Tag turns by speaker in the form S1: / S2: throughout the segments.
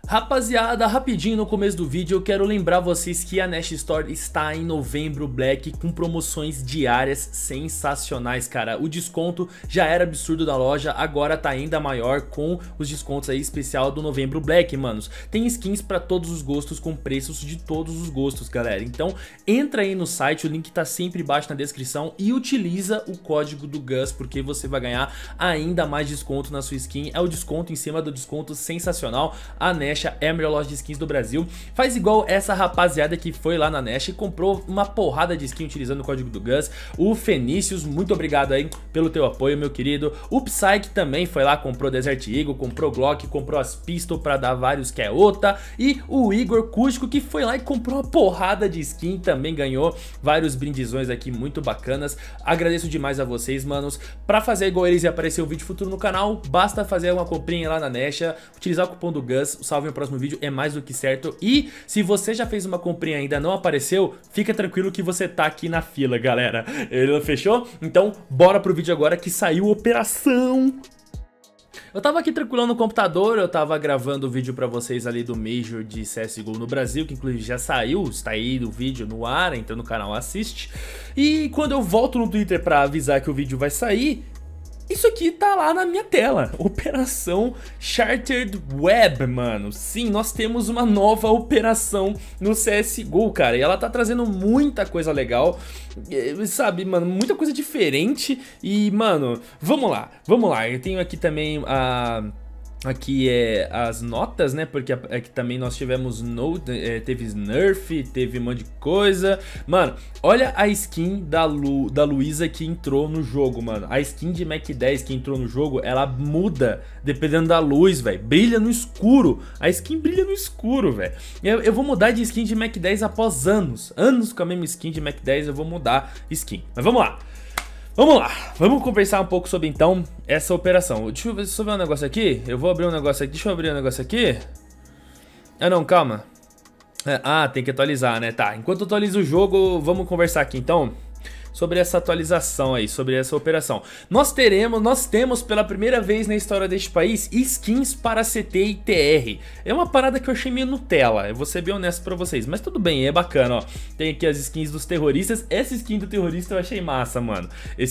S1: Rapaziada, rapidinho no começo do vídeo eu quero lembrar vocês que a Nash Store está em Novembro Black com promoções diárias sensacionais, cara. O desconto já era absurdo da loja, agora tá ainda maior com os descontos aí especial do Novembro Black, manos. Tem skins pra todos os gostos com preços de todos os gostos, galera. Então entra aí no site, o link tá sempre embaixo na descrição e utiliza o código do Gus porque você vai ganhar ainda mais desconto na sua skin. É o desconto em cima do desconto sensacional. A Nash é a melhor loja de skins do Brasil. Faz igual essa rapaziada que foi lá na Nash e comprou uma porrada de skin utilizando o código do Gus. O Fenícius, muito obrigado aí pelo teu apoio, meu querido. O Psyche também foi lá, comprou Desert Eagle, comprou Glock, comprou as Pistol pra dar vários que é outra. E o Igor Cusco que foi lá e comprou uma porrada de skin, também ganhou vários brindizões aqui muito bacanas. Agradeço demais a vocês, manos. Pra fazer igual eles e aparecer um vídeo futuro no canal, basta fazer uma comprinha lá na Nash, utilizar o cupom do Gus, o salve no próximo vídeo é mais do que certo. E se você já fez uma comprinha e ainda não apareceu, fica tranquilo que você tá aqui na fila, galera. Ele fechou? Então bora pro vídeo agora que saiu operação. Eu tava aqui tranquilão no computador, eu tava gravando o vídeo pra vocês ali do Major de CSGO no Brasil, que inclusive já saiu, está aí o vídeo no ar, entra no canal, assiste. E quando eu volto no Twitter pra avisar que o vídeo vai sair, isso aqui tá lá na minha tela, Operação Chartered Web, mano. Sim, nós temos uma nova operação no CSGO, cara. E ela tá trazendo muita coisa legal, sabe, mano, muita coisa diferente. E, mano, vamos lá. Eu tenho aqui também aqui é as notas, né, porque aqui também nós tivemos teve Smurf, teve um monte de coisa. Mano, olha a skin da Luísa que entrou no jogo, mano. A skin de Mac 10 que entrou no jogo, ela muda dependendo da luz, velho. Brilha no escuro, a skin brilha no escuro, velho. Eu vou mudar de skin de Mac 10 após anos com a mesma skin de Mac 10, eu vou mudar skin. Mas vamos lá. Vamos conversar um pouco sobre então essa operação. Deixa eu ver se eu ver um negócio aqui. Eu vou abrir um negócio aqui, deixa eu abrir um negócio aqui. Ah não, calma. Tem que atualizar, né? Tá, enquanto eu atualizo o jogo, vamos conversar aqui então sobre essa atualização aí, sobre essa operação. Nós temos pela primeira vez na história deste país skins para CT e TR. É uma parada que eu achei meio Nutella, eu vou ser bem honesto pra vocês, mas tudo bem, é bacana, ó. Tem aqui as skins dos terroristas, essa skin do terrorista eu achei massa, mano.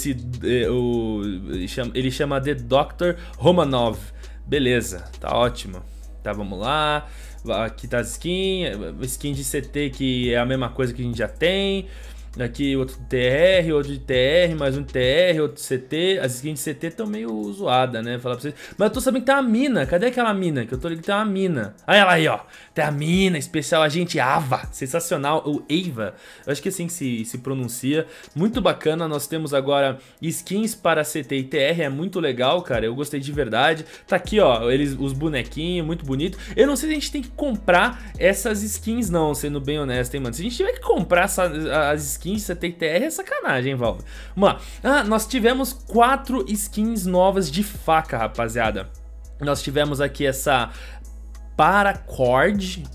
S1: Ele chama The Dr. Romanov, beleza, tá ótimo. Tá, vamos lá, aqui tá as skin de CT que é a mesma coisa que a gente já tem. Aqui outro TR, outro de TR, mais um TR, outro CT. As skins de CT estão meio zoadas, né? Falar pra vocês. Mas eu tô sabendo que tem uma mina. Cadê aquela mina? Que eu tô ligado que tem uma mina. Olha ela aí, ó. Tem a mina, especial agente Ava. Sensacional. O Ava. Eu acho que é assim que se pronuncia. Muito bacana. Nós temos agora skins para CT e TR. É muito legal, cara. Eu gostei de verdade. Tá aqui, ó. Os bonequinhos, muito bonito. Eu não sei se a gente tem que comprar essas skins, não. Sendo bem honesto, hein, mano. Se a gente tiver que comprar as skins CT e TR é sacanagem, hein, Valve? Vamos lá. Nós tivemos 4 skins novas de faca, rapaziada. Nós tivemos aqui essa Paracord,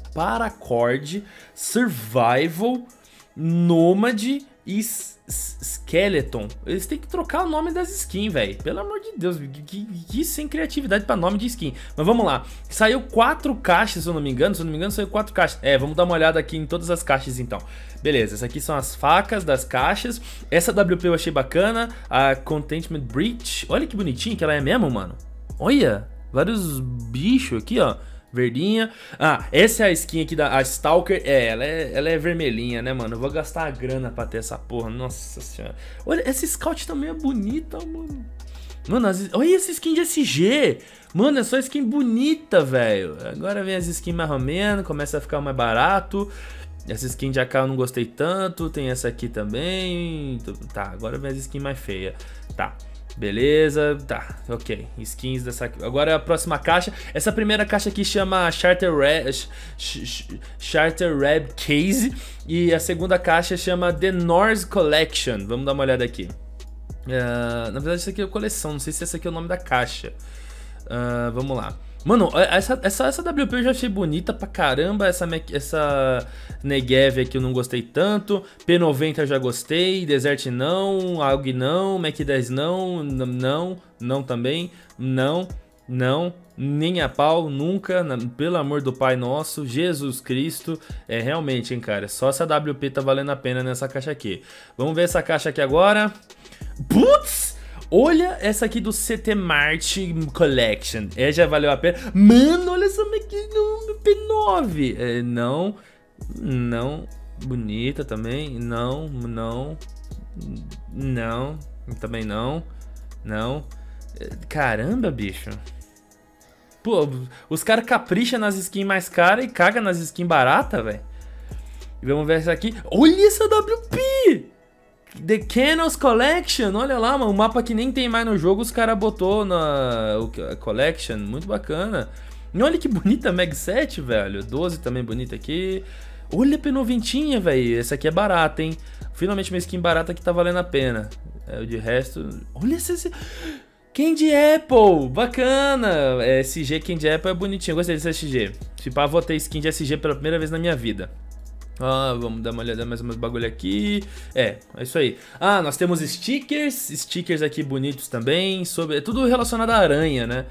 S1: Survival, Nômade e Skeleton. Eles têm que trocar o nome das skins, velho. Pelo amor de Deus, que sem criatividade pra nome de skin. Mas vamos lá. Saiu 4 caixas, se eu não me engano. Saiu 4 caixas. Vamos dar uma olhada aqui em todas as caixas então. Beleza, essas aqui são as facas das caixas. Essa WP eu achei bacana. A Contentment Breach. Olha que bonitinho que ela é mesmo, mano. Olha, vários bichos aqui, ó. Verdinha. Essa é a skin aqui da Stalker. Ela é vermelhinha, né, mano? Eu vou gastar a grana pra ter essa porra. Nossa senhora. Olha, essa Scout também é bonita, mano. Mano, olha essa skin de SG. Mano, é só skin bonita, velho. Agora vem as skins mais ou menos. Começa a ficar mais barato. Essa skin de AK eu não gostei tanto. Tem essa aqui também. Tá, agora vem as skins mais feias. Tá. Beleza, tá, ok, skins dessa aqui. Agora a próxima caixa. Essa primeira caixa aqui chama Charter Red Case. E a segunda caixa chama The Norse Collection. Vamos dar uma olhada aqui. Na verdade isso aqui é a coleção, não sei se esse aqui é o nome da caixa. Vamos lá. Mano, essa WP eu já achei bonita pra caramba. Essa Negev aqui eu não gostei tanto. P90 eu já gostei. Desert não. AUG não. Mac 10 não. Não também. Não. Não, nem a pau, nunca, pelo amor do Pai Nosso, Jesus Cristo. É, realmente, hein, cara, só essa WP tá valendo a pena nessa caixa aqui. Vamos ver essa caixa aqui agora. Putz! Olha essa aqui do CT Mart Collection. É, já valeu a pena. Mano, olha essa aqui no P9. É, não. Bonita também. Não. Também não. Caramba, bicho. Pô, os caras capricham nas skins mais caras e cagam nas skins baratas, velho. Vamos ver essa aqui. Olha essa WP! The Canals Collection, olha lá, mano, um mapa que nem tem mais no jogo, os caras botou na Collection, muito bacana. E olha que bonita a Mag 7, velho, 12 também bonita aqui. Olha a P90, velho, essa aqui é barata, hein. Finalmente uma skin barata que tá valendo a pena. É, de resto, olha esse... Candy Apple, bacana. SG Candy Apple é bonitinho, gostei desse SG. Se pá, vou ter skin de SG pela primeira vez na minha vida. Vamos dar uma olhada mais umas bagulho aqui. É isso aí. Nós temos stickers aqui bonitos também, é tudo relacionado à aranha, né?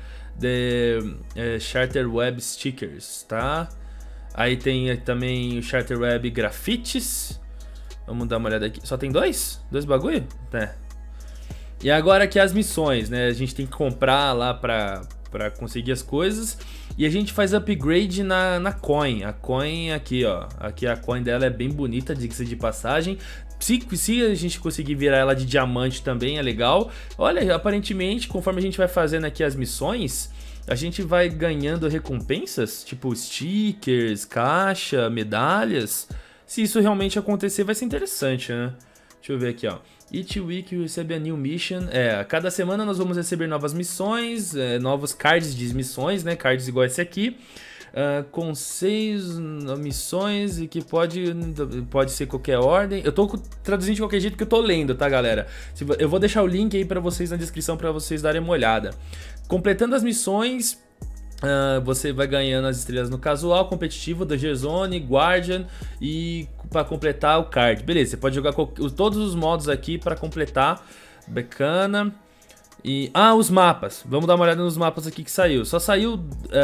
S1: Charter Web Stickers, tá? Aí tem também o Charter Web Grafites. Vamos dar uma olhada aqui. Só tem dois? Dois bagulho? É. E agora aqui as missões, né? A gente tem que comprar lá pra conseguir as coisas. E a gente faz upgrade na coin. A coin aqui, ó. Aqui a coin dela é bem bonita, diga-se de passagem. Se a gente conseguir virar ela de diamante também é legal. Olha, aparentemente, conforme a gente vai fazendo aqui as missões, a gente vai ganhando recompensas, tipo stickers, caixa, medalhas. Se isso realmente acontecer, vai ser interessante, né? Deixa eu ver aqui, ó. Each week you receive a new mission. A cada semana nós vamos receber novas missões, novos cards de missões, né? Cards igual esse aqui. Com 6 missões e que pode ser qualquer ordem. Eu tô traduzindo de qualquer jeito que eu tô lendo, tá, galera? Eu vou deixar o link aí pra vocês na descrição pra vocês darem uma olhada. Completando as missões, você vai ganhando as estrelas no casual, competitivo, Danger Zone, Guardian e para completar o card. Beleza, você pode jogar todos os modos aqui para completar. Bacana. E os mapas. Vamos dar uma olhada nos mapas aqui que saiu. Só saiu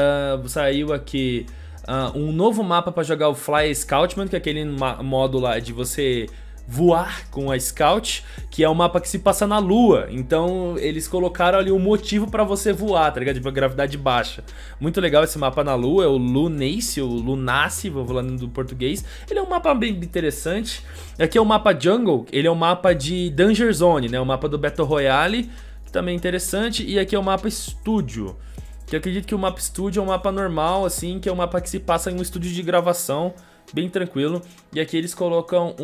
S1: aqui um novo mapa para jogar o Fly Scoutman, que é aquele modo lá de você voar com a Scout, que é um mapa que se passa na lua. Então eles colocaram ali um motivo pra você voar, tá ligado? Tipo, a gravidade baixa. Muito legal esse mapa na lua, é o Lunace, ou Lunace, vou falando do português. Ele é um mapa bem interessante. Aqui é o mapa Jungle, ele é um mapa de Danger Zone, né? O mapa do Battle Royale, que também é interessante. E aqui é o mapa Studio, que eu acredito que o mapa Studio é um mapa normal, assim, que é um mapa que se passa em um estúdio de gravação, bem tranquilo. E aqui eles colocam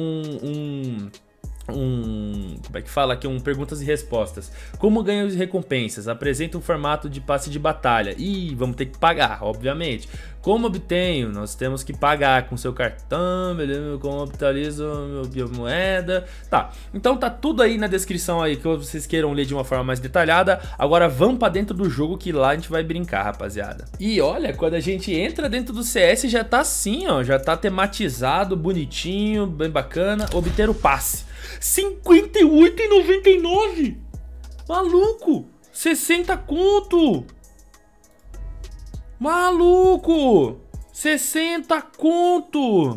S1: como é que fala aqui? Perguntas e respostas. Como ganho de recompensas? Apresenta um formato de passe de batalha. Ih, vamos ter que pagar, obviamente. Como obtenho? Nós temos que pagar com seu cartão, beleza? Como optimizo minha moeda. Tá, então tá tudo aí na descrição aí, que vocês queiram ler de uma forma mais detalhada. Agora vamos pra dentro do jogo, que lá a gente vai brincar, rapaziada. E olha, quando a gente entra dentro do CS já tá assim, ó. Já tá tematizado, bonitinho, bem bacana. Obter o passe. R$58,99! Maluco! 60 conto! Maluco! 60 conto!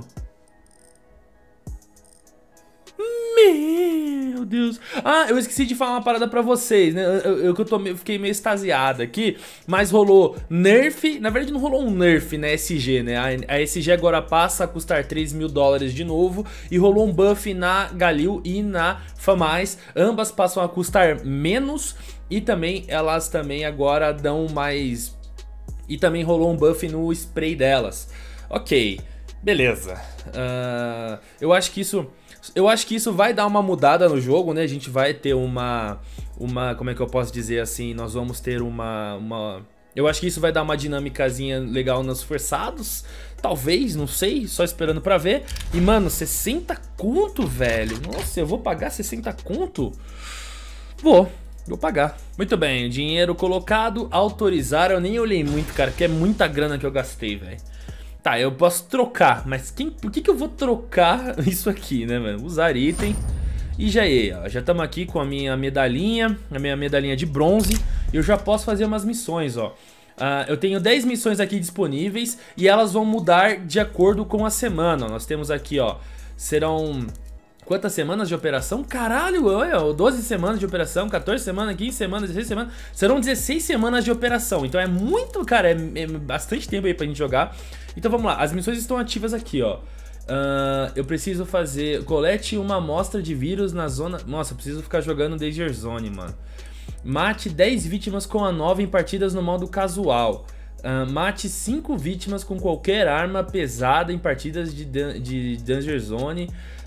S1: Meu Deus! Eu esqueci de falar uma parada pra vocês, né? Eu fiquei meio extasiado aqui, mas rolou nerf. Na verdade não rolou um nerf na SG, né? A SG agora passa a custar $3.000 de novo. E rolou um buff na Galil e na Famais. Ambas passam a custar menos. E também elas também agora dão mais... E também rolou um buff no spray delas. Ok, beleza. Eu acho que isso vai dar uma mudada no jogo, né? A gente vai ter como é que eu posso dizer assim? Nós vamos ter eu acho que isso vai dar uma dinâmicazinha legal nos forçados. Talvez, não sei, só esperando pra ver. E, mano, 60 conto, velho. Nossa, eu vou pagar 60 conto? Vou pagar. Muito bem, dinheiro colocado, autorizar. Eu nem olhei muito, cara, porque é muita grana que eu gastei, velho. Tá, eu posso trocar, mas por que eu vou trocar isso aqui, né, mano? Usar item. E já estamos aqui com a minha medalhinha de bronze. e eu já posso fazer umas missões, ó. Eu tenho 10 missões aqui disponíveis e elas vão mudar de acordo com a semana. Nós temos aqui, ó, serão... Quantas semanas de operação? Caralho, olha, 12 semanas de operação, 14 semanas, 15 semanas, 16 semanas. Serão 16 semanas de operação. Então é muito, cara, é bastante tempo aí pra gente jogar. Então vamos lá, as missões estão ativas aqui, ó. Eu preciso fazer... Colete uma amostra de vírus na zona... Nossa, eu preciso ficar jogando Danger Zone, mano. Mate 10 vítimas com a 9 em partidas no modo casual. Mate 5 vítimas com qualquer arma pesada em partidas de Danger Zone.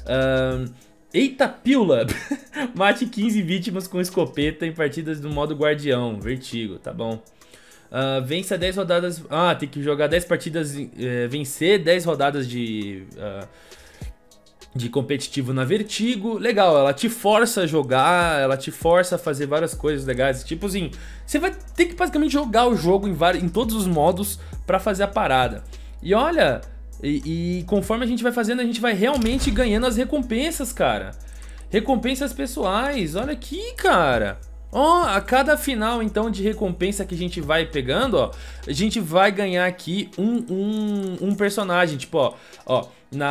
S1: Eita pílula! Mate 15 vítimas com escopeta em partidas do modo guardião. Vertigo, tá bom. Vença 10 rodadas... tem que jogar 10 partidas... vencer 10 rodadas de competitivo na Vertigo. Legal, ela te força a jogar, ela te força a fazer várias coisas legais. Tipo assim, você vai ter que basicamente jogar o jogo em todos os modos pra fazer a parada. E olha... E conforme a gente vai fazendo, a gente vai realmente ganhando as recompensas, cara. Recompensas pessoais, olha aqui, cara. Ó, a cada final, então, de recompensa que a gente vai pegando, ó, a gente vai ganhar aqui um personagem. Tipo, ó,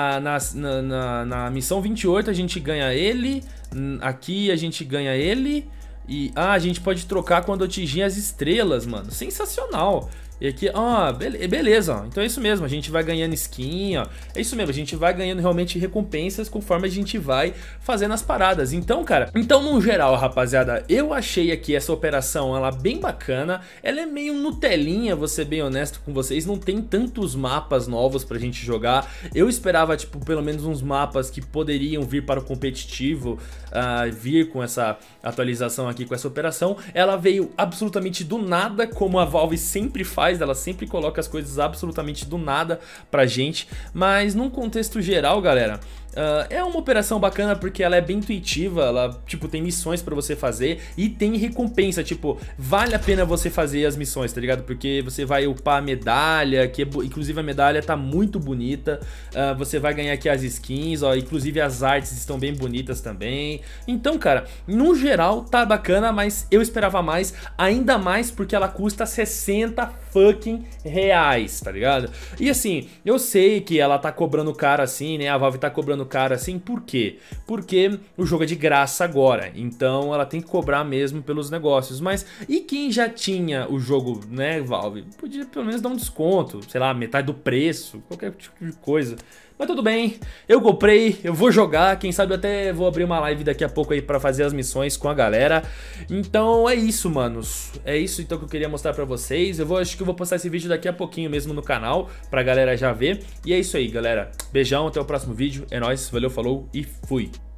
S1: na missão 28 a gente ganha ele, aqui a gente ganha ele. E, a gente pode trocar quando atingir as estrelas, mano. Sensacional. E aqui, ó, beleza, ó. Então é isso mesmo, a gente vai ganhando skin, ó. É isso mesmo, a gente vai ganhando realmente recompensas conforme a gente vai fazendo as paradas. Então, cara, no geral, rapaziada, eu achei aqui essa operação, ela bem bacana. Ela é meio Nutelinha, vou ser bem honesto com vocês. Não tem tantos mapas novos pra gente jogar. Eu esperava, tipo, pelo menos uns mapas que poderiam vir para o competitivo, vir com essa atualização aqui, com essa operação. Ela veio absolutamente do nada, como a Valve sempre faz. Ela sempre coloca as coisas absolutamente do nada pra gente. Mas num contexto geral, galera, é uma operação bacana porque ela é bem intuitiva. Ela, tipo, tem missões pra você fazer e tem recompensa. Tipo, vale a pena você fazer as missões, tá ligado? Porque você vai upar a medalha, que inclusive a medalha tá muito bonita. Você vai ganhar aqui as skins, ó. Inclusive as artes estão bem bonitas também. Então, cara, no geral tá bacana, mas eu esperava mais. Ainda mais porque ela custa 60 fucking reais, tá ligado? E assim, eu sei que ela tá cobrando caro assim, né? A Valve tá cobrando caro assim, por quê? Porque o jogo é de graça agora, então ela tem que cobrar mesmo pelos negócios. Mas e quem já tinha o jogo, né, Valve? Podia pelo menos dar um desconto, sei lá, metade do preço, qualquer tipo de coisa. Mas tudo bem, eu comprei, eu vou jogar, quem sabe eu até vou abrir uma live daqui a pouco aí pra fazer as missões com a galera. Então é isso, manos, é isso então que eu queria mostrar pra vocês. Acho que eu vou postar esse vídeo daqui a pouquinho mesmo no canal, pra galera já ver. E é isso aí, galera, beijão, até o próximo vídeo, é nóis, valeu, falou e fui!